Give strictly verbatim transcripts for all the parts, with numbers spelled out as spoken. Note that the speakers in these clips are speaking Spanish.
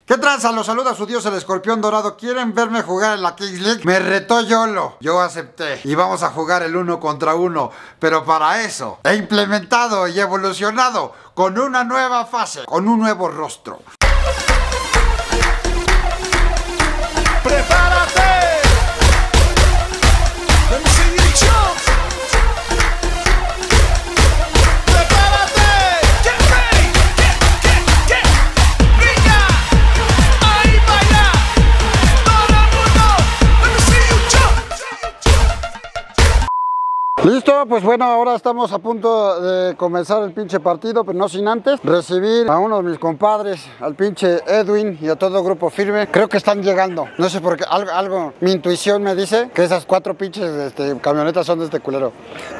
¿Qué tranza? Los saluda su dios el escorpión dorado. ¿Quieren verme jugar en la Kings League? Me retó YOLO. Yo acepté. Y vamos a jugar el uno contra uno. Pero para eso he implementado y evolucionado con una nueva fase, con un nuevo rostro. ¡Prepárate! Let me see you jump. ¡Prepárate! Get ready. Get, get, get. Brilla. Ahí baila. Todo el mundo. Let me see you jump. Listo, pues bueno, ahora estamos a punto de comenzar el pinche partido, pero no sin antes recibir a uno de mis compadres, al pinche Edwin y a todo grupo firme. Creo que están llegando, no sé por qué, algo, algo mi intuición me dice que esas cuatro pinches este, camionetas son de este culero.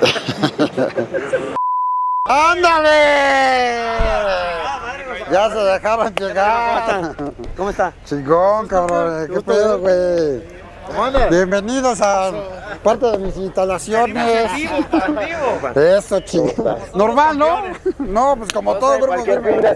¡Ándale! Ya se dejaron llegar. ¿Cómo está? Chingón, cabrón, qué pedo, güey. Bienvenidos a parte de mis instalaciones. Eso, chingón. Normal, ¿no? No, pues como todo grupo firme.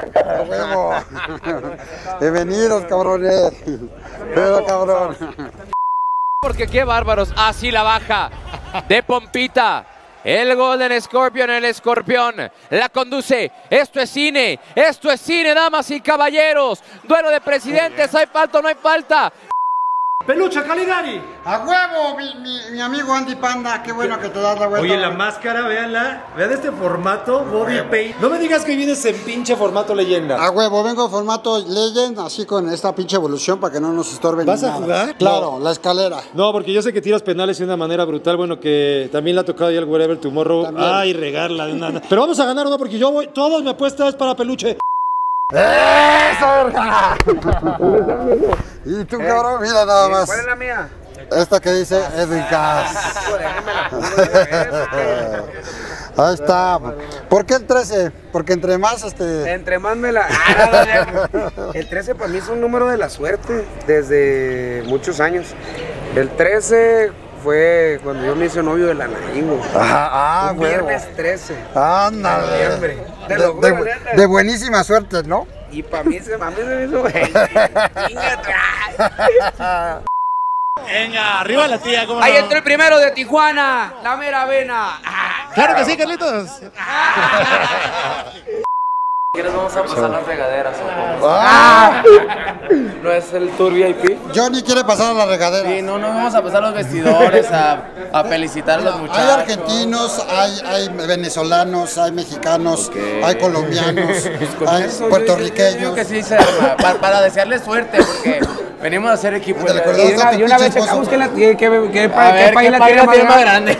Bienvenidos, cabrones. Pero, cabrón. Porque qué bárbaros. Así la baja de Pompita. El Golden Scorpion, el escorpión, la conduce. Esto es cine, esto es cine, damas y caballeros. Duelo de presidentes, ¿hay falta o no hay falta? ¡Peluche Caligari! ¡A huevo, mi, mi, mi amigo Andy Panda! ¡Qué bueno que te das la vuelta! Oye, la máscara, véanla. Vean este formato, body paint. No me digas que vienes en pinche formato leyenda. A huevo, vengo en formato Legend, así con esta pinche evolución para que no nos estorben. ¿Vas a nada. jugar? Claro, No. la escalera. No, porque yo sé que tiras penales de una manera brutal. Bueno, que también le ha tocado ya el Wherever Tomorrow. También. Ay, regarla de nada. Pero vamos a ganar o no, porque yo voy. Todas mi apuesta es para Peluche. ¡Eso, verga! Y tú, cabrón, mira nada más. ¿Cuál es la mía? Esta que dice Edwin Cass. Ahí está. ¿Por qué el trece? Porque entre más este. Entre más me la... Ah, no, no, no. El trece para mí es un número de la suerte desde muchos años. El trece fue cuando yo me hice novio de la Naingo. Ah, ah, Un huevo. viernes trece. Ándale. Noviembre. Te De, lo juro, de- neta. de buenísima suerte, ¿no? Y para mí se, a mí se me hizo... Chinga atrás. Venga, arriba la tía, ¿cómo Ahí no? entró el primero de Tijuana, la mera vena. Ah. Claro que sí, Carlitos. ¿Quieres vamos a pasar las regaderas? Ah, ¿No es el tour V I P? Johnny quiere pasar a la regadera. Sí, no, no vamos a pasar los vestidores a, a felicitar a los muchachos. Hay argentinos, hay, hay venezolanos, hay mexicanos, hay colombianos, hay puertorriqueños. Yo creo que sí se arma, para, para desearles suerte, porque venimos a hacer equipo. ¿Te A recuerdas? Y una, y una vez checamos que la, que, que, que, que, ver, ¿qué país la tiene más grande?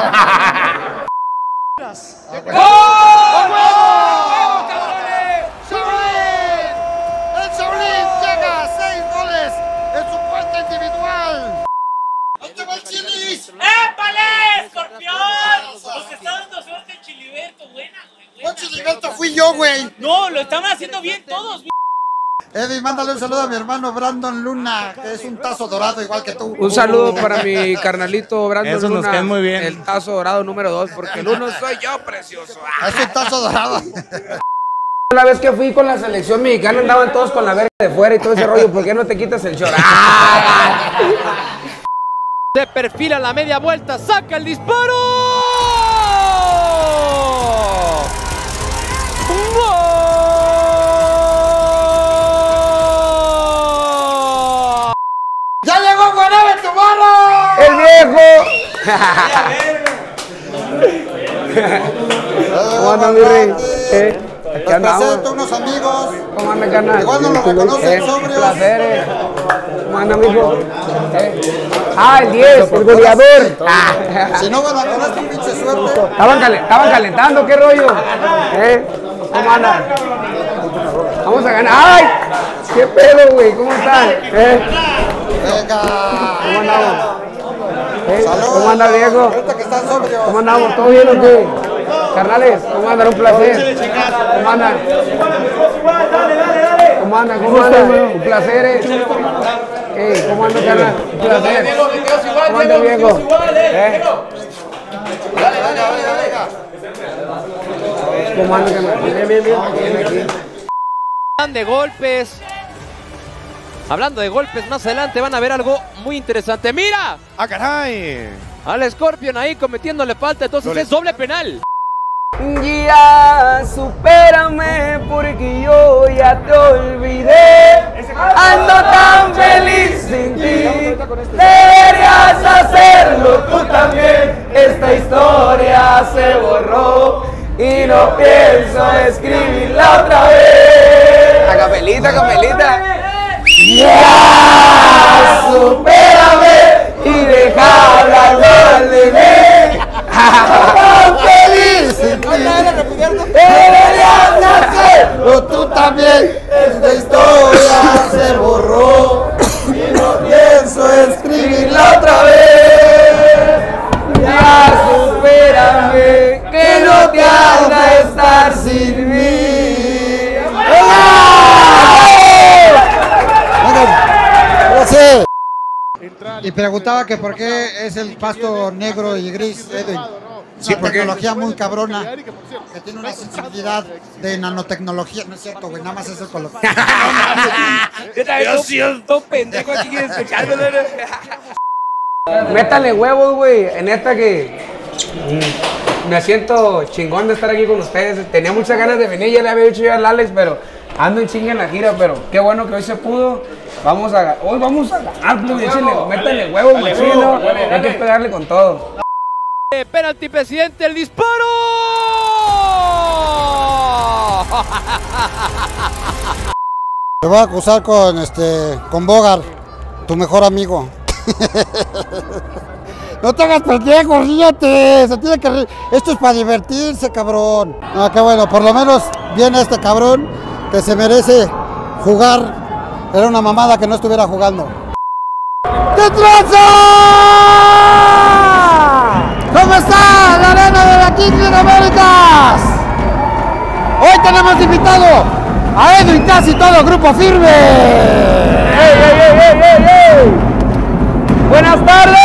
¡El Shaolin llega a seis goles en su cuenta individual! ¿Dónde va el Chilis? ¡Épale, escorpión! Nos está dando suerte el Chiliberto, buena, güey. ¡No, buena. Chiliberto, fui yo, güey! No, lo están haciendo bien todos. Eddie, mándale un saludo a mi hermano Brandon Luna, que es un tazo dorado igual que tú. Un saludo para mi carnalito Brandon Esos nos Luna, caen muy bien. el tazo dorado número dos, porque el uno soy yo, precioso. Es un tazo dorado. La vez que fui con la selección mexicana andaban todos con la verga de fuera y todo ese rollo, ¿por qué no te quitas el short? Se perfila la media vuelta, saca el disparo. ¡Ya llegó Wherever Tomorrow! ¡El viejo! ¿Cómo andan, mi rey? ¿Eh? Aquí Les andamos. presento unos amigos. ¿Cómo anda, carnal? Igual no lo reconocen, Eh, sobrios. placer, eh. ¿Cómo anda, mijo? Eh. Ah, el diez, el goleador. Ah. Si no van a con esta pinche suerte. Estaban, cal- estaban calentando, ¿qué rollo? ¿Eh? ¿Cómo andan? Vamos a ganar. ¡Ay! ¿Qué pedo, güey? ¿Cómo están? ¿Eh? Venga. ¿Cómo andamos? ¿Eh? Saludos. ¿Cómo anda, viejo? Ahorita que están sobrios. ¿Cómo andamos? ¿Todo bien o qué? Carnales, ¿cómo andan? Un placer. ¿Cómo andan? ¿Cómo andan? ¿Cómo andan? Un placer, eh. Ey, ¿cómo andan, carnal? Un placer. ¿Cómo anda, viejo? ¿Eh? ¿Cómo anda, carnal? Bien, bien, bien. Bien aquí. De golpes, Hablando de golpes, más adelante van a ver algo muy interesante. ¡Mira! ¡Ah, caray! Al Scorpion ahí cometiéndole falta, entonces Doble. es doble penal. Ya, supérame porque yo ya te olvidé. Ando tan feliz sin ti. Deberías hacerlo tú también. Esta historia se borró y no pienso escribirla otra vez. A capelita, capelita. Ya, supérame y deja de hablar de mí. Tan feliz sin ti. Deberías hacerlo tú también. Esta historia se borró y no pienso escribirla otra vez. Ya supérame que no te haga estar sin mí. Sí. Y preguntaba que por qué es el pasto negro y gris, Edwin. Sí, Una porque- tecnología muy cabrona, que tiene una sensibilidad de nanotecnología. No es cierto, güey, nada más es el color. Yo siento pendejo aquí despechándolo. Métale huevos, güey. En esta que mm, me siento chingón de estar aquí con ustedes. Tenía muchas ganas de venir, ya le había dicho yo al Alex, pero ando en chinga en la gira, pero qué bueno que hoy se pudo. Vamos a hoy vamos a ganar, pues, échenle, métale huevos, machino. Hay que pegarle con todo. Eh, penalti, presidente, el disparo. Te voy a acusar con este con Bogart, tu mejor amigo. No te hagas pendejo, ríete, se tiene que reír. Esto es para divertirse, cabrón. Ah, qué bueno, por lo menos viene este cabrón que se merece jugar. Era una mamada que no estuviera jugando. ¡Qué traza! ¿Cómo está la arena de la King of Américas? Hoy tenemos invitado a Edwin, casi todo grupo firme. ¡Ey, ey, ey, ey, ey, ey! ¡Buenas tardes!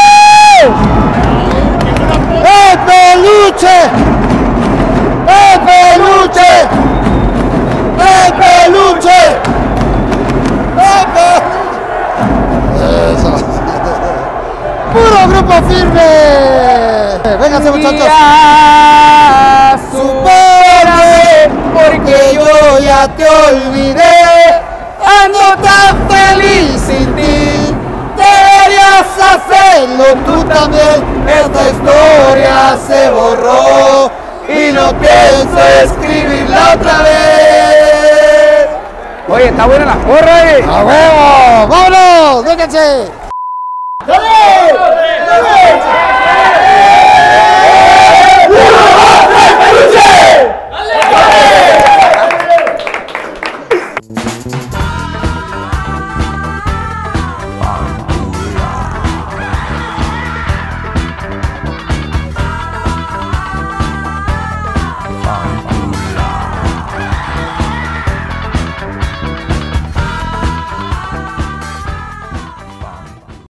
¡El peluche! ¡El peluche! ¡El peluche! ¡El peluche! Eso. ¡Puro grupo firme! ¡Vénganse, muchachos! Ya, supérame porque yo ya te olvidé. Ando tan feliz sin ti. Deberías hacerlo tú también. Esta historia se borró y no pienso escribirla otra vez. Oye, está buena la porra, eh. ¡A huevo! ¡Vámonos! ¡Vénganse! ¡Dale! ¡Dale!